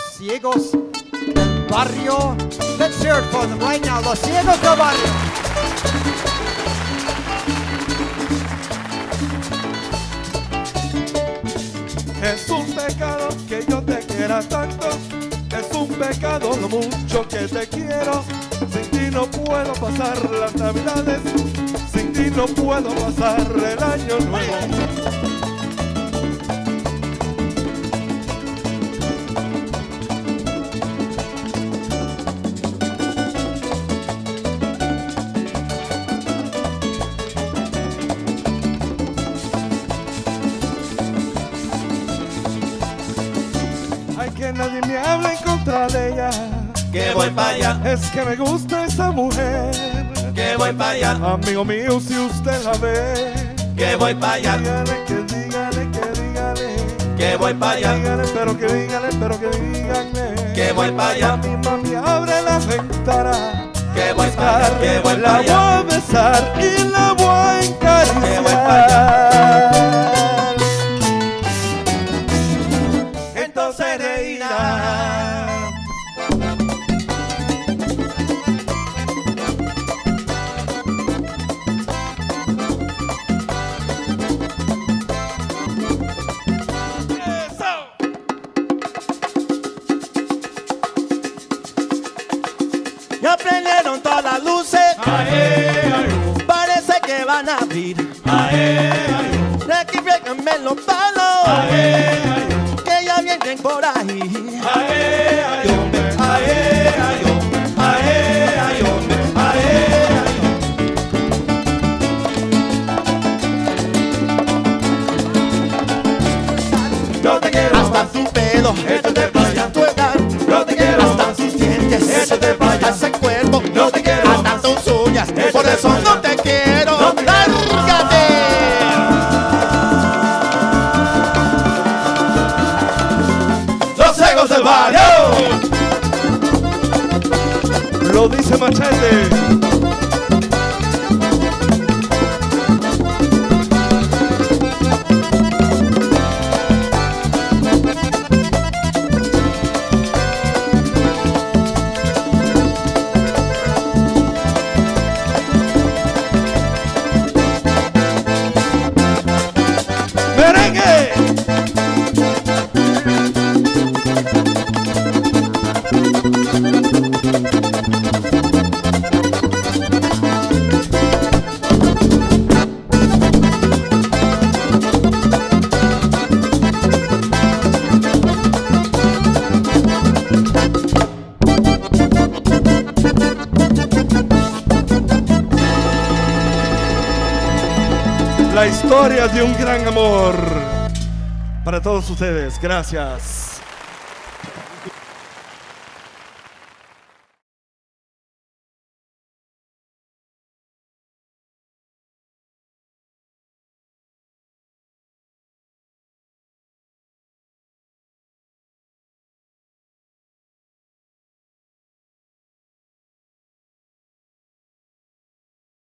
los ciegos del barrio. Let's hear it for them right now, los ciegos del barrio. Es un pecado que yo te quiera tanto, es un pecado lo mucho que te quiero. Sin ti no puedo pasar las navidades, sin ti no puedo pasar el año nuevo. Ay, que nadie me hable en contra de ella, Que voy para allá, es que me gusta esa mujer. que voy para allá, Amigo mío, si usted la ve, que voy para allá, dígale, que dígale, que voy para allá, dígale, pero que dígale, que voy para allá, Mami, abre la ventana, que voy para allá, que voy la para voy allá. a besar y la voy a Que voy pa' acariciar. Entonces reirá. Ya prendieron todas las luces, parece que van a abrir. Rectifiquenme los palos, que ya vienen por ahí. Yo te quiero, Hasta tu pelo, échate pa' allá. hasta tu edad, Yo te quiero, hasta tus dientes, échate pa' allá. hasta ese cuerpo, Yo te quiero, hasta tus uñas. échate Por eso pa' allá. no te quiero, No te quiero. lárgate. Los ciegos del barrio. Lo dice Machete. ¡Merengue! La historia de un gran amor para todos ustedes. Gracias.